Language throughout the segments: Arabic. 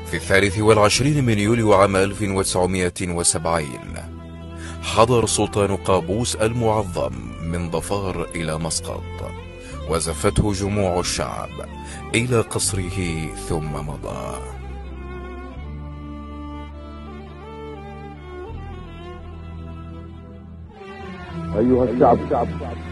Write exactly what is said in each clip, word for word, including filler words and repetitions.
في الثالث والعشرين من يوليو عام ألف وتسعمائة وسبعين حضر السلطان قابوس المعظم من ظفار إلى مسقط، وزفته جموع الشعب إلى قصره ثم مضى. أيها الشعب،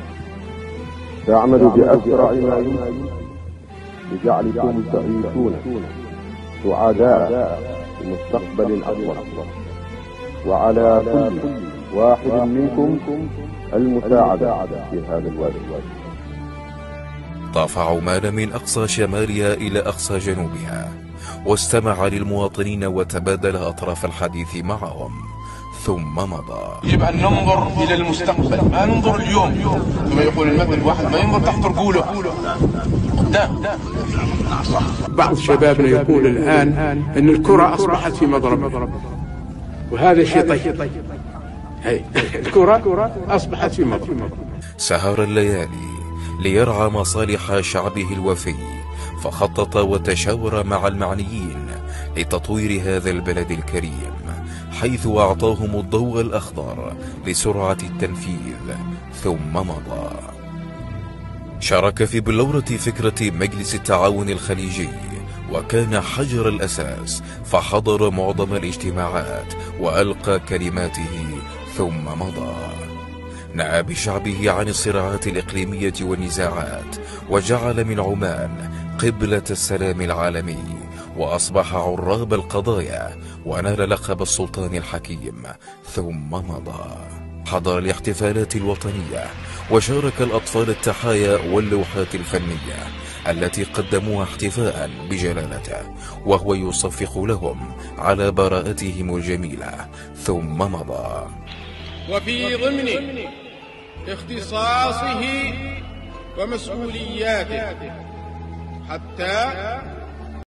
تعمل بأسرع ما يمكن لجعلكم تعيشون سعداء في مستقبل أفضل، وعلى كل واحد منكم المساعدة في هذا الواجب. طاف عمان من أقصى شمالها إلى أقصى جنوبها، واستمع للمواطنين وتبادل أطراف الحديث معهم ثم مضى. يجب أن ننظر إلى المستقبل، ما ننظر اليوم كما يقول المثل، الواحد ما ينظر تحت رجوله قدام. بعض شبابنا يقول الآن أن الكرة أصبحت في مضرب، وهذا شيء طيب. هي الكرة أصبحت في مضرب. سهر الليالي ليرعى مصالح شعبه الوفي، فخطط وتشاور مع المعنيين لتطوير هذا البلد الكريم، حيث أعطاهم الضوء الأخضر لسرعة التنفيذ ثم مضى. شارك في بلورة فكرة مجلس التعاون الخليجي، وكان حجر الأساس، فحضر معظم الاجتماعات وألقى كلماته ثم مضى. نأى بشعبه عن الصراعات الإقليمية والنزاعات، وجعل من عمان قبلة السلام العالمي، وأصبح عراب القضايا، ونال لقب السلطان الحكيم ثم مضى. حضر الاحتفالات الوطنية، وشارك الأطفال التحايا واللوحات الفنية التي قدموها احتفاء بجلالته، وهو يصفق لهم على براءتهم الجميلة ثم مضى. وفي ضمن اختصاصه ومسؤولياته، حتى